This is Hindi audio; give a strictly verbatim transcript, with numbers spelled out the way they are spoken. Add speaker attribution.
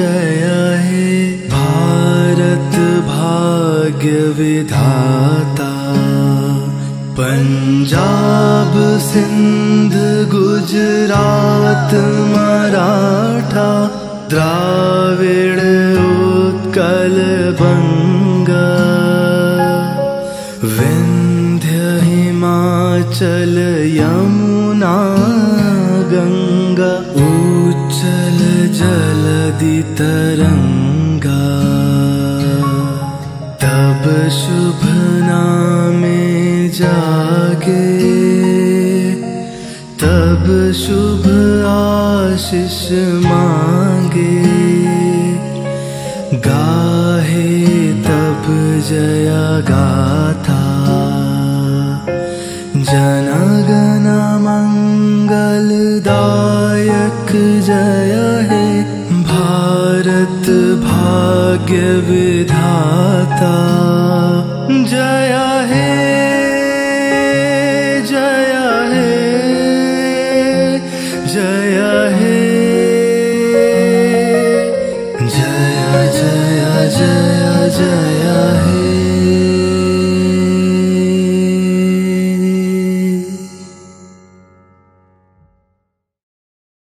Speaker 1: जय हे भारत भाग्य विधाता। पंजाब सिंध गुजरात मराठा द्राविड़ उत्कल बंगा। विंध्य हिमाचल यमुना गंगा उच्चल जलधि तरंगा। तब शुभ नामे जागे तब शुभ आशीष मांगे। गाहे तब जया गाथा जन गण मंगलदायक जय हे भारत भाग्य विधाता। जय हे जय हे जय हे जय जय जय जय हे।